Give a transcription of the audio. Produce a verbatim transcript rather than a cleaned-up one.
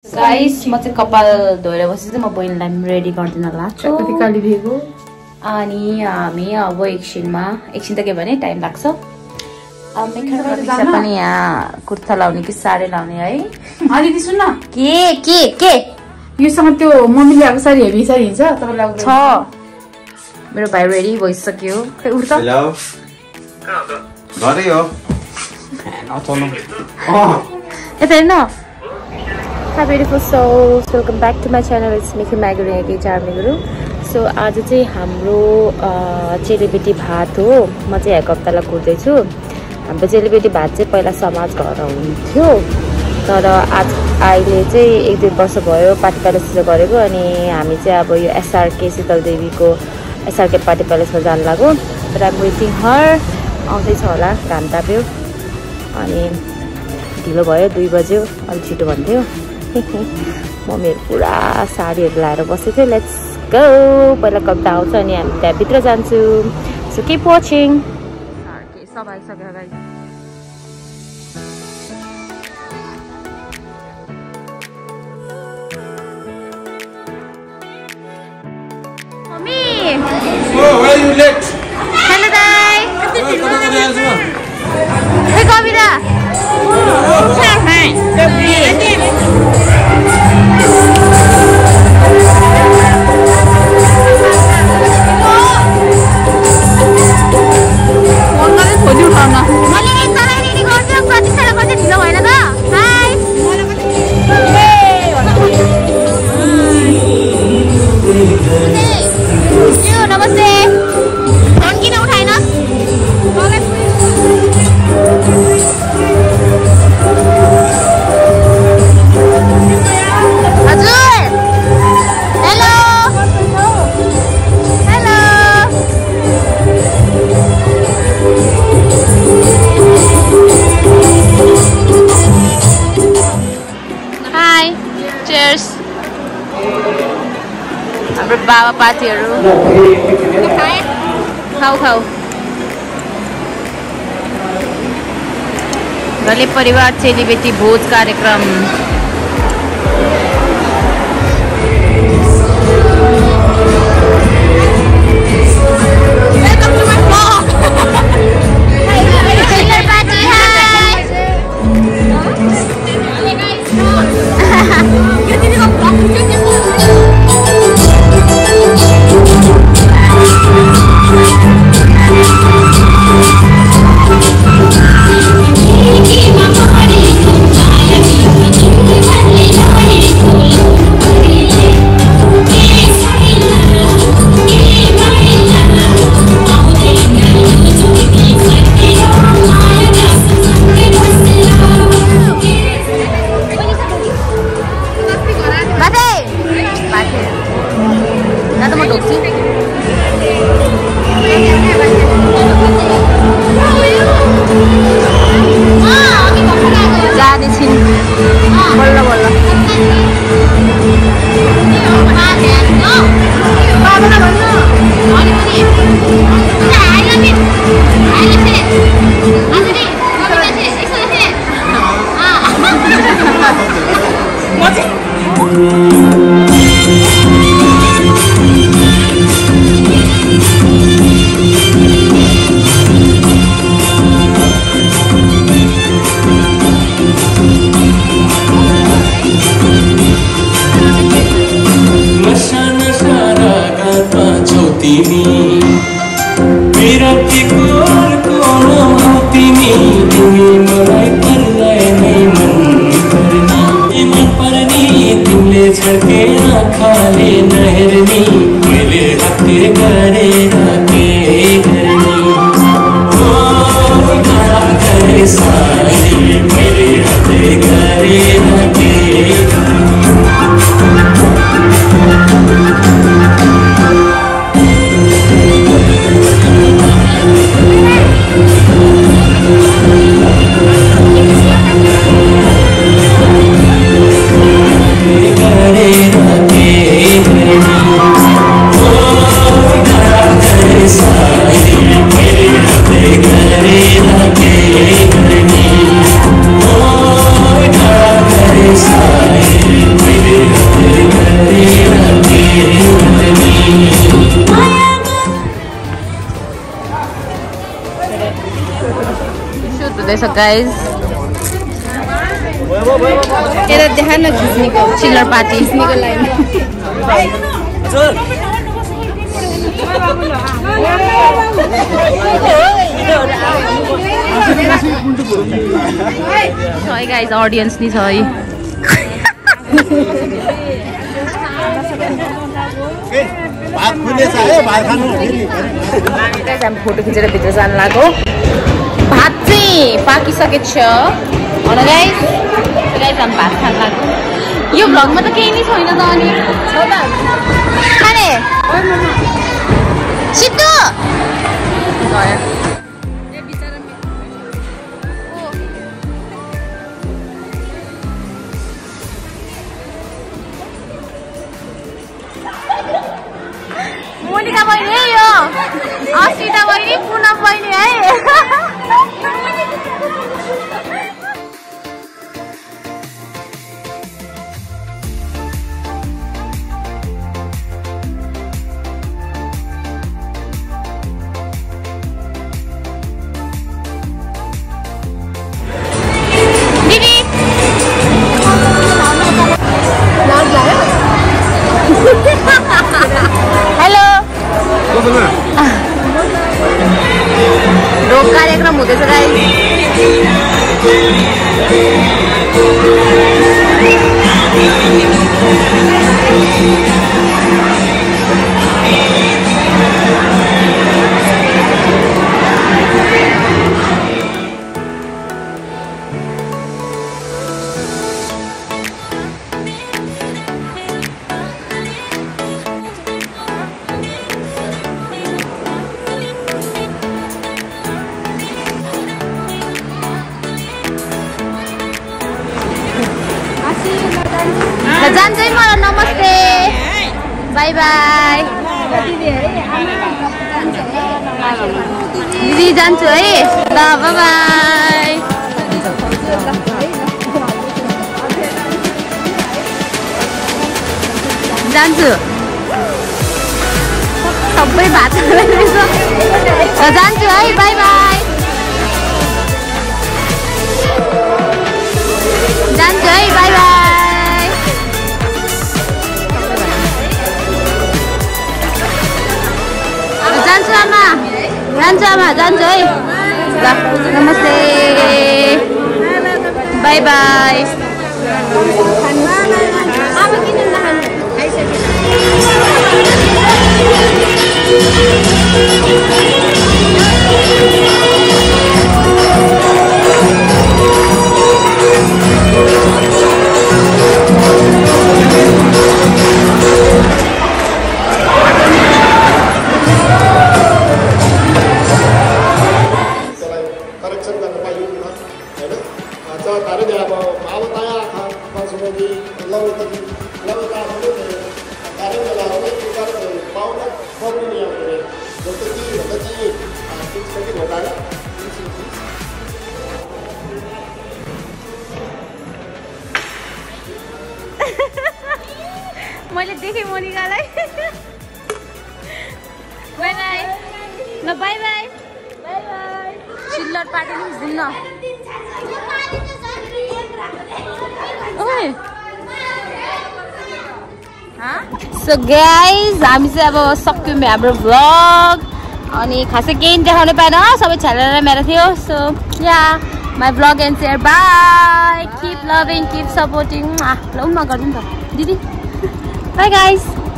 Guys म चाहिँ कपाल धोएर बसेछु म बहिनीलाई रेडी गर्दिन लाग्छु कति काली भेगो अनि हामी अब एकछिनमा एकछिन त के भने टाइम लाग्छ अब मेकअप गर्छ पनि यहाँ कुर्ता लाउने कि साडी लाउने है अनि दिसु न के के के योसँग त्यो मम्मीले अब साडी हेभी साडी हिन्छ तपाईलाई छ मेरो भाइ रेडी भइसक्यो खै उठ त हेलो गरे हो नचल्नु अ यता हेर्न Hi beautiful souls, welcome back to my channel. It's me Maguri again, Charmi Guru. So आज चाहिँ हाम्रो चेलीबेटी भात हो म चाहिँ एक हप्तालाई कुर्दैछु हाम्रो चेलीबेटी भात चाहिँ पहिला समाज घर हुन्थ्यो तर आज अहिले चाहिँ एक दुई वर्ष भयो पार्टी प्यालेस गरेको अनि हामी चाहिँ अब यो एसआरके शीतल देवीको एसआरके पार्टी प्यालेसमा जान लाग्यो तर आइ एम वेटिङ हर आउँदैछ होला घाम ताप्यो अनि ढिलो भयो दुई बज्यो अलि छिटो भन्थ्यो मम्मीहरू पुरा साडीहरू लाएर बसेको थियो लेट्स गो पहिला कविता आउँछ अनि हामी त्यहाँभित्र जान्छु सो किप वाचिङ सब आइसक्यो guys mummy Oh, why are you late? Hello दाइ हे कविता बाबा पार्टीहरू खाऊ खाऊ घले परिवार चेलीबेटी भोज कार्यक्रम Oh हुँदैछ गाइज यता देखा न खिच्नेको चिल्लर पार्टी खिच्नेको लाइन है गाइज ऑडियंस नि छ है हामी फोटो खिचेर भित्र जान लाग्यो भात चाहिँ पाकिसकेको छ होइन गाइज गाइज हामी भात खान लाग्यो यो भ्लगमा त केही नै छैन त अनि खाने छिटो मोनिका बहिनी है यो अस्मिता बहिनी पुनम बहिनी है हेलो रोग कार्यक्रम हुँदैछ गाइस जान्छ है मलाई नमस्ते बाई बाई दिदी जान्छु है ल बाई बाई जान्छु सबै भात जान्छु है बाई बाई जान्छु है बाई बाई जान्छु आमा जान्छु आमा जान्छु है ल नमस्ते बाई बाई मैले देखेँ मोनिकालाई बाई बाई ल बाई बाई बाई बाई चिल्लर पार्टी नि घुम्न सो गाइज हामी चाहिँ अब सक्यौँ हाम्रो भ्लग अनि खासै केही देखाउनु पाएन सबै छालेर मेरो थियो so yeah my vlog and share bye keep loving keep supporting ल उमा गरिदिउँ त दिदी बाई गाइज